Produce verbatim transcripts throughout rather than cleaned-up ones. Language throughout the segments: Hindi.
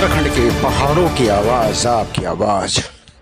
उत्तराखंड के पहाड़ों की आवाज, आपकी आवाज।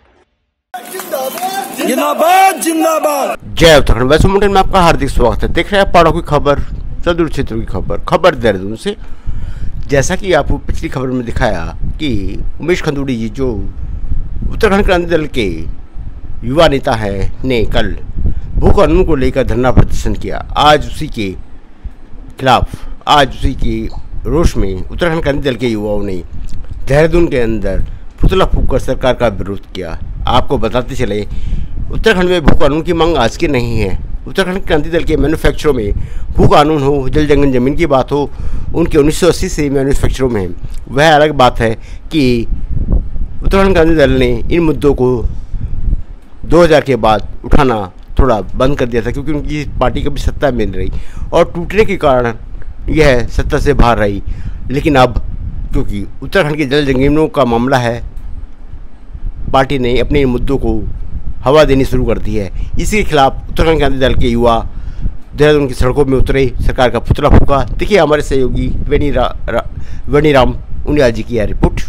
जिंदाबाद जिंदाबाद। जय उत्तराखंड। वैसे मुंडन में आपका हार्दिक स्वागत है। देख रहे हैं पहाड़ों की खबर, सुदूर क्षेत्रों की खबर, खबर देहरादून से। जैसा कि आपको पिछली खबर में दिखाया कि उमेश खंडूड़ी जी जो उत्तराखंड क्रांति दल के युवा नेता है ने कल भू कानून को लेकर धरना प्रदर्शन किया। आज उसी के खिलाफ, आज उसी के रोष में उत्तराखंड क्रांति दल के युवाओं ने देहरादून के अंदर पुतला फूंककर सरकार का विरोध किया। आपको बताते चले, उत्तराखंड में भू कानून की मांग आज की नहीं है। उत्तराखंड क्रांति दल के मैन्युफैक्चरों में भू कानून हो, जल जंगल जमीन की बात हो, उनके उन्नीस सौ अस्सी से मैन्युफैक्चरों में, वह अलग बात है कि उत्तराखंड क्रांति दल ने इन मुद्दों को दो हज़ार के बाद उठाना थोड़ा बंद कर दिया था, क्योंकि उनकी पार्टी कभी सत्ता में नहीं रही और टूटने के कारण यह सत्ता से बाहर रही। लेकिन अब क्योंकि उत्तराखंड के जल जंगलों का मामला है, पार्टी ने अपने मुद्दों को हवा देनी शुरू कर दी है। इसी के खिलाफ उत्तराखंड क्रांति दल के युवा देहरादून की सड़कों में उतरे, सरकार का पुतला फूंका। देखिए हमारे सहयोगी वेणी रा, रा, वेणी राम उनियाल जी की यह रिपोर्ट।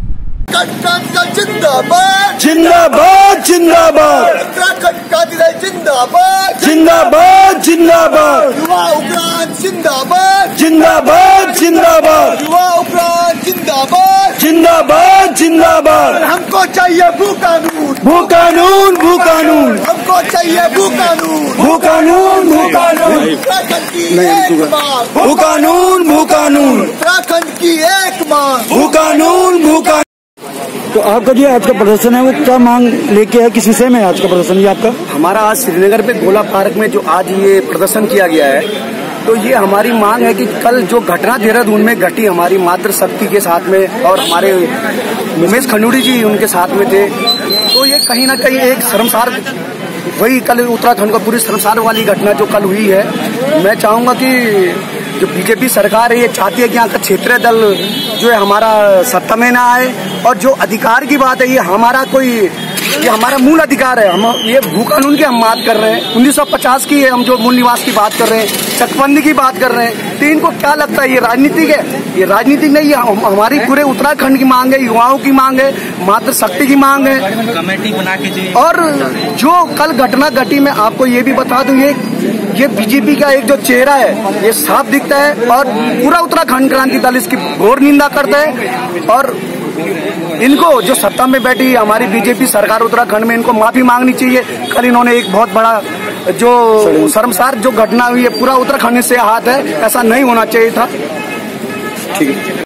जिंदाबाद जिंदाबाद जिंदाबाद। उत्तराखंड क्रांति दल जिंदाबाद जिंदाबाद जिंदाबाद। युवा उपरांत जिंदाबाद जिंदाबाद जिंदाबाद। युवा उपरांत जिंदाबाद जिंदाबाद जिंदाबाद। हमको चाहिए भू कानून, भू कानून भू कानून। हमको चाहिए भू कानून, भू कानून भू कानून। उत्तराखंड की एक मांग, भू कानून भू कानून। उत्तराखंड की एक मांग, भू कानून भू कानून। तो आपका जो आज का प्रदर्शन है वो क्या मांग लेके है, किस विषय में आज का प्रदर्शन ये आपका? हमारा आज श्रीनगर पे गोला पार्क में जो आज ये प्रदर्शन किया गया है, तो ये हमारी मांग है कि कल जो घटना देहरादून में घटी हमारी मातृशक्ति के साथ में और हमारे उमेश खंडूड़ी जी उनके साथ में थे, तो ये कहीं ना कहीं एक शर्मसार, वही कल उत्तराखंड को पूरी शर्मसार वाली घटना जो कल हुई है। मैं चाहूंगा कि जो बीजेपी सरकार है ये चाहती है कि यहाँ का क्षेत्रीय दल जो है हमारा सत्ता में ना आए, और जो अधिकार की बात है ये हमारा कोई, ये हमारा मूल अधिकार है। हम ये भू कानून की हम बात कर रहे हैं, उन्नीस सौ पचास की हम जो मूल निवास की बात कर रहे हैं, चकबंदी की बात कर रहे हैं। तो इनको क्या लगता है ये राजनीतिक है? ये राजनीतिक नहीं, ये हमारी पूरे उत्तराखंड की मांग है, युवाओं की मांग है, मातृशक्ति की मांग है। कमेटी बना के और जो कल घटना घटी, मैं आपको ये भी बता दूं, ये ये बीजेपी का एक जो चेहरा है ये साफ दिखता है और पूरा उत्तराखंड क्रांति दल इसकी घोर निंदा करता है। और इनको जो सत्ता में बैठी हमारी बीजेपी सरकार उत्तराखंड में, इनको माफी मांगनी चाहिए। कल इन्होंने एक बहुत बड़ा जो शर्मसार जो घटना हुई है, पूरा उत्तराखंड से हाथ है, ऐसा नहीं होना चाहिए था। ठीक है,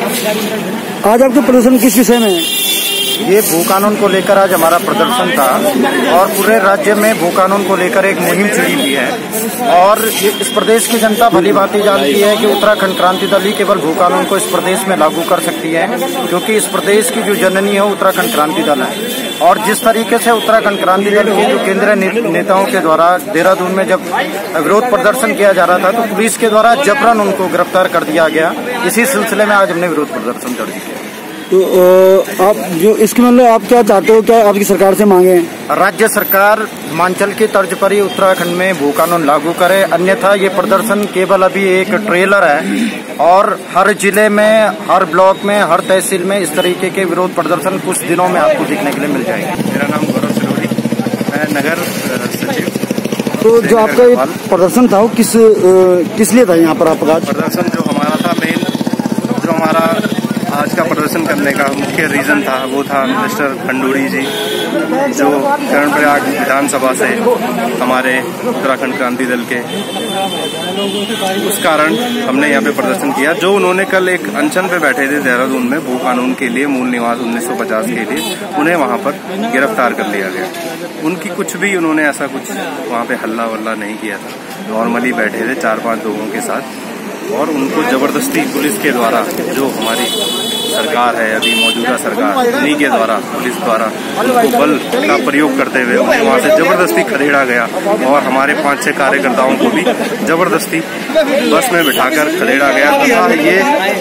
आज आपका प्रदर्शन किस विषय में है? ये भू कानून को लेकर आज हमारा प्रदर्शन था और पूरे राज्य में भू कानून को लेकर एक मुहिम छिड़ी हुई है। और इस प्रदेश की जनता भली भांति जानती है कि उत्तराखंड क्रांति दल ही केवल भू कानून को इस प्रदेश में लागू कर सकती है, क्योंकि इस प्रदेश की जो जननी है उत्तराखंड क्रांति दल है। और जिस तरीके से उत्तराखंड क्रांति दल के जो केंद्रीय नेताओं के द्वारा देहरादून में जब विरोध प्रदर्शन किया जा रहा था, तो पुलिस के द्वारा जबरन उनको गिरफ्तार कर दिया गया। इसी सिलसिले में आज हमने विरोध प्रदर्शन कर दिया। तो आप जो इसके मतलब आप क्या चाहते हो, क्या आपकी सरकार से मांगे? राज्य सरकार हिमाचल की तर्ज पर ही उत्तराखंड में भू कानून लागू करे, अन्यथा ये प्रदर्शन केवल अभी एक ट्रेलर है और हर जिले में, हर ब्लॉक में, हर तहसील में इस तरीके के विरोध प्रदर्शन कुछ दिनों में आपको देखने के लिए मिल जाएंगे। मेरा नाम गौरव सिरोही, मैं नगर सचिव। तो जो आपका ये प्रदर्शन था वो किस किस लिए था यहाँ पर आपका? प्रदर्शन जो हमारा था, मेन जो हमारा आज का प्रदर्शन करने का मुख्य रीजन था वो था मिस्टर खंडूड़ी जी, जो कर्णप्रयाग विधानसभा से हमारे उत्तराखंड क्रांति दल के, उस कारण हमने यहाँ पे प्रदर्शन किया। जो उन्होंने कल एक अनशन पे बैठे थे देहरादून में भू कानून के लिए, मूल निवास उन्नीस सौ पचास के लिए, उन्हें वहाँ पर गिरफ्तार कर लिया गया। उनकी कुछ भी, उन्होंने ऐसा कुछ वहाँ पे हल्ला वल्ला नहीं किया था, नॉर्मली बैठे थे चार पांच लोगों के साथ, और उनको जबरदस्ती पुलिस के द्वारा, जो हमारी सरकार है अभी मौजूदा सरकार, उन्हीं के द्वारा, पुलिस द्वारा उनको बल का प्रयोग करते हुए उन्हें वहाँ से जबरदस्ती खदेड़ा गया और हमारे पांच छह कार्यकर्ताओं को भी जबरदस्ती बस में बिठाकर खदेड़ा गया तथा ये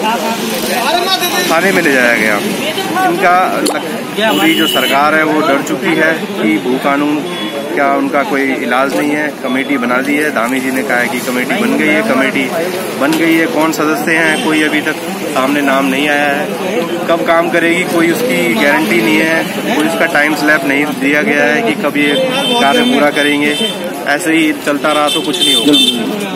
थाने में ले जाया गया। इनका पूरी जो सरकार है वो डर चुकी है कि भू कानून क्या उनका कोई इलाज नहीं है? कमेटी बना दी है, धामी जी ने कहा है कि कमेटी बन गई है। कमेटी बन गई है, कौन सदस्य हैं कोई अभी तक सामने नाम नहीं आया है। कब काम करेगी कोई उसकी गारंटी नहीं है, कोई उसका टाइम स्लैब नहीं दिया गया है कि कब ये कार्य पूरा करेंगे। ऐसे ही चलता रहा तो कुछ नहीं होगा।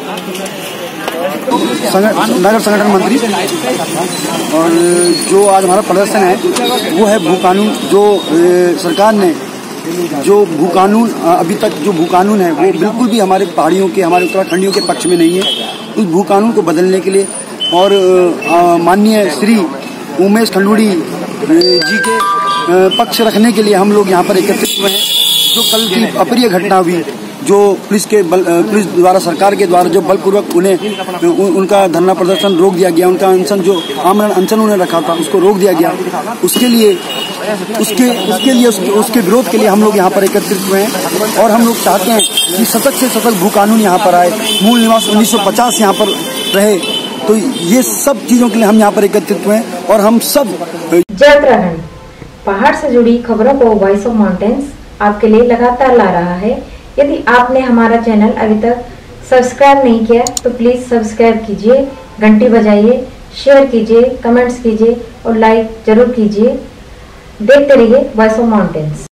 नगर संगठन मंत्री और जो आज हमारा प्रदर्शन है वो है भू कानून। जो सरकार ने जो भू कानून अभी तक जो भू कानून है वो बिल्कुल भी हमारे पहाड़ियों के, हमारे उत्तराखंडियों के पक्ष में नहीं है। उस भू कानून को बदलने के लिए और माननीय श्री उमेश खंडूड़ी जी के पक्ष रखने के लिए हम लोग यहाँ पर एकत्रित हुए हैं। जो कल की अप्रिय घटना हुई, जो पुलिस के बल पुलिस द्वारा, सरकार के द्वारा जो बलपूर्वक उन्हें उ, उनका धरना प्रदर्शन रोक दिया गया, उनका अनशन जो आमरण अनशन उन्हें रखा था उसको रोक दिया गया, उसके लिए उसके उसके लिए उसके, उसके विरोध के लिए हम लोग यहाँ पर एकत्रित हुए हैं। और हम लोग चाहते हैं कि सतत से सतत भू कानून यहाँ पर आए, मूल निवास उन्नीस सौ पचास यहाँ पर रहे। तो ये सब चीजों के लिए हम यहाँ पर एकत्रित हुए हैं और हम सब जय उत्तराखंड पहाड़ से जुड़ी खबरों को वॉइस ऑफ माउंटेन्स आपके लिए लगातार ला रहा है। यदि आपने हमारा चैनल अभी तक सब्सक्राइब नहीं किया तो प्लीज सब्सक्राइब कीजिए, घंटी बजाइए, शेयर कीजिए, कमेंट्स कीजिए और लाइक जरूर कीजिए। देखते रहिए वॉइस ऑफ माउंटेन्स।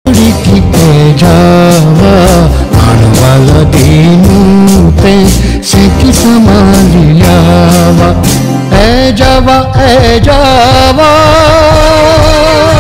ए जावा ए जावा